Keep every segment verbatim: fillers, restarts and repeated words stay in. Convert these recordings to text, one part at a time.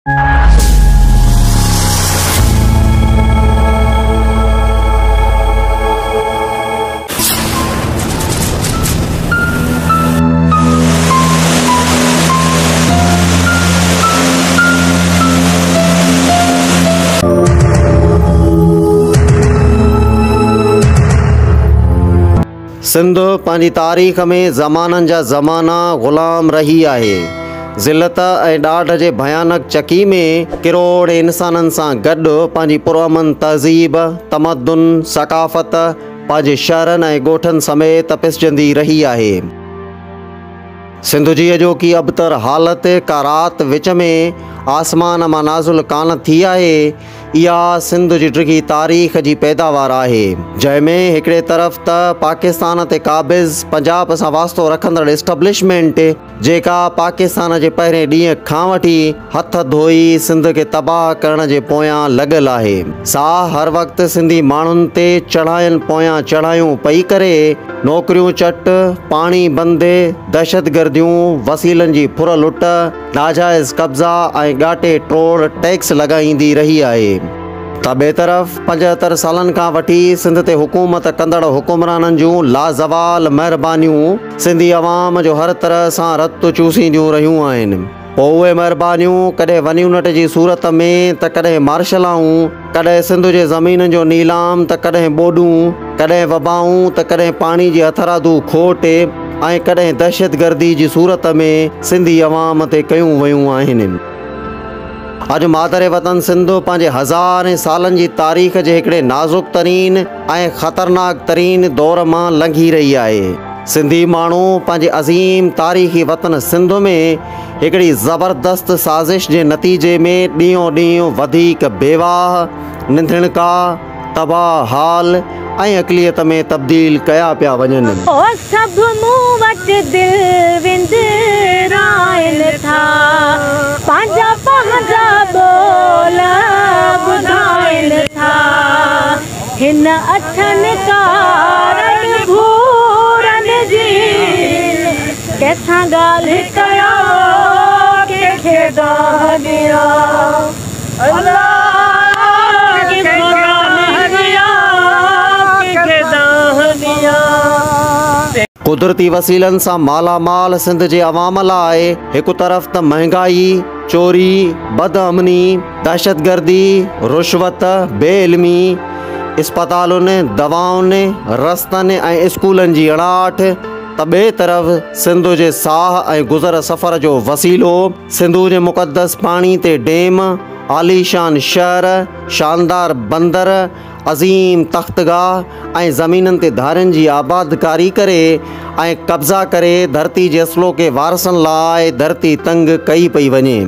सिंध पंहिंजी तारीख़ में ज़माननि जा ज़माना ग़ुलाम रही आहे। ज़िलत ऐं ॾाढ जे भयानक चकी में किरोड़ इंसाननि सां गॾु पंहिंजी पुरअमन तहज़ीब, तमदुन, सक़ाफ़त पंहिंजे शहरनि ऐं ॻोठनि समेत पिसजंदी रही आहे। सिंध जी अॼोकी अबतर हालत का रात विच में आसमान मां नाज़ुल कान थी आहे। इहा सिंध जी डिघी तारीख़ जी पैदावार आहे, जंहिंमें हिकिड़े तरफ़ त पाकिस्तान ते क़ाबिज़ पंजाब सां वास्तो रखंदड़ एस्टेब्लिशमेंट जेका पाकिस्तान जे पहिरें ॾींहं खां वठी हथ धोई सिंध खे तबाह करण जे पोयां लॻल आहे। सा हर वक़्तु सिंधी माण्हुनि ते चढ़ाइनि पोयां चढ़ायूं पई करे नौकरियूं चट, पाणी बंदि, दहशतगर्दियूं, वसीलनि जी फुर लुट, नाजाइज़ कब्ज़ा ऐं ॻाटे टोड़ टैक्स लॻाईंदी रही आहे। त ॿिए तरफ़ पंजहतरि सालनि खां वठी सिंध ते हुकूमत कंदड़ हुकुमराननि जूं लाज़वाल महिरबानियूं सिंधी अवाम जो हर तरह सां रतु चूसींदियूं रहियूं आहिनि। पोइ उहे महिरबानियूं कॾहिं वनी उनट जी सूरत में त कॾहिं मार्शलाऊं, कॾहिं सिंध जे ज़मीन जो नीलाम त कॾहिं ॿोॾूं, कॾहिं वबाऊं त कॾहिं पाणी जी हथरादू खोट ऐं कॾहिं दहशतगर्दी जी सूरत में सिंधी अवाम ते कयूं वयूं आहिनि। अॼु मादरे वतन सिंध पंहिंजे हज़ारे सालनि जी तारीख़ जे हिकिड़े नाज़ुक तरीन ऐं ख़तरनाक तरीन दौर मां लंघी रही आहे। सिंधी माण्हू पंहिंजे अज़ीम तारीख़ी वतन सिंध में हिकिड़ी ज़बरदस्त साज़िश जे नतीजे में ॾींहों ॾींहुं वधीक बेवाह, निंधणका, तबाह हाल ऐं अक़लियत में तब्दील कया पिया वञनि। सभु मूं वटि दिलि विंदराइनि था, पंहिंजा पंहिंजा ॿोल ॿुधाइनि था, हिन अठनि कारनि भूरनि जी कंहिंसां ॻाल्हि कया, कंहिंखे ॾाह ॾिया, अल्लाह कुदरती वसीलनि सां मालामाल सिंध जे अवाम लाइ हिकु तरफ़ त महांगाई, चोरी, बदअमनी, दहशतगर्दी, रुश्वत, बेइल्मी, इस्पतालुनि, दवाउनि, रस्तनि ऐं स्कूलनि जी अड़ाहट, त ॿिए तरफ़ सिंध जे साह ऐं गुज़र सफ़र जो वसीलो, सिंधु जे मुक़दस पाणी ते डेम, आलीशान शहर, शानदार बंदर, अज़ीम तख़्तगाह ऐं ज़मीननि ते धारियुनि जी आबादकारी करे ऐं कब्ज़ा करे धरती जे असलो के वारसनि लाइ धरती तंग कई पई वञे।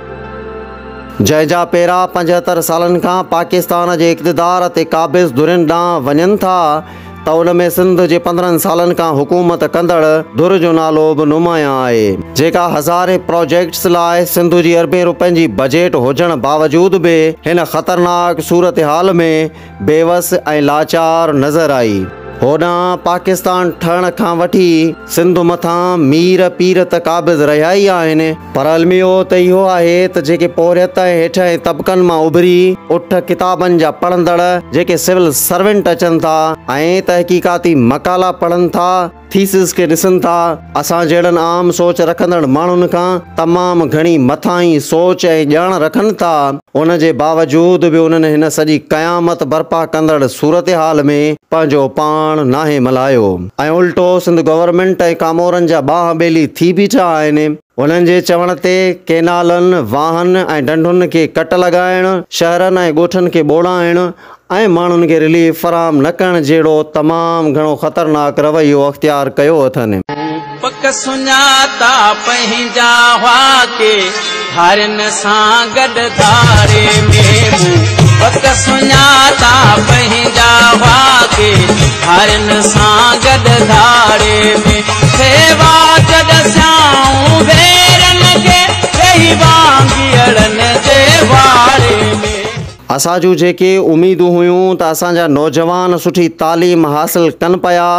जंहिंजा पेरा पंजहतरि सालनि खां पाकिस्तान जे इक़्तिदार ते क़ाबिज़ धुरियुनि ॾांहुं वञनि था, त उन में सिंध जे पंद्रहनि सालनि खां हुकूमत कंदड़ धुर जो नालो बि नुमायां आहे, जेका हज़ारे प्रोजेक्ट्स लाइ सिंध जी अरबें रुपयनि जी बजेट हुजण बावजूद बि हिन ख़तरनाक सूरत हाल में बेवस ऐं लाचार नज़र आई। होॾां पाकिस्तान ठहण खां वठी सिंध मथां मीर पीर त क़ाबिज़ रहिया ई आहिनि, पर अलमियो त इहो आहे त जेके पोरियत ऐं हेठां तबक़नि मां उभरी उठ किताबनि जा पढ़ंदड़ जेके सिविल सर्वेंट अचनि था ऐं तहक़ीक़ाती मकाला पढ़नि था, थीसिस खे ॾिसनि था, असां जहिड़नि आम सोच रखंदड़ माण्हुनि खां तमामु घणी मथां ई सोच ऐं ॼाण रखनि था, उन जे बावजूद बि उन्हनि हिन सॼी क़यामत बर्पा कंदड़ सूरत हाल में पंहिंजो पाण नाहे मल्हायो ऐं उल्टो सिंध गवर्नमेंट ऐं कामोरनि जा बाह ॿेली थी बीठा आहिनि। उन्हनि जे चवण ते केनालनि, वाहन ऐं ढंढुनि खे कट लॻाइण, शहरनि ऐं ॻोठनि खे ॿोड़ाइण ऐं माण्हुनि खे रिलीफ फराहम न करण जहिड़ो तमामु घणो ख़तरनाक रवैयो अख़्तियार कयो अथनि। पक सुञाता पंहिंजा हुआ के हरनि सां गॾु धारे में, पक सुञाता पंहिंजा हुआ के हरनि सां गॾु धारे में, सेवा जॾसियाऊं भेरनि खे रही वांगियड़नि जे वारे में। असां जूं जेके उमेदूं हुयूं त असांजा नौजवान सुठी तालीम हासिल कनि पिया,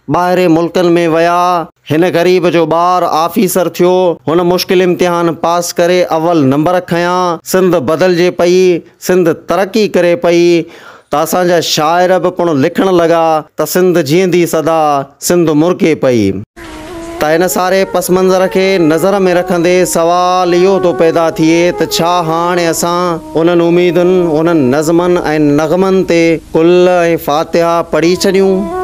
ॿाहिरि मुल्कनि में विया। हिन ग़रीब जो ॿारु ऑफिसर थियो, हुन मुश्किल इम्तिहान पास करे अव्वल नंबर खयां। सिंध बदिलजे पई, सिंध तरक़ी करे पई, त असांजा शाइर बि पिणु लिखण लॻा त सिंध जीअंदी सदा, सिंध मुर्के पई। त हिन सारे पस मंज़र खे नज़र में रखंदे सवाल इहो थो पैदा थिए त छा हाणे असां उन्हनि उमीदुनि, उन्हनि नज़मनि ऐं नग़मनि ते कुल ऐं फ़ातिहा पढ़ी छॾियूं?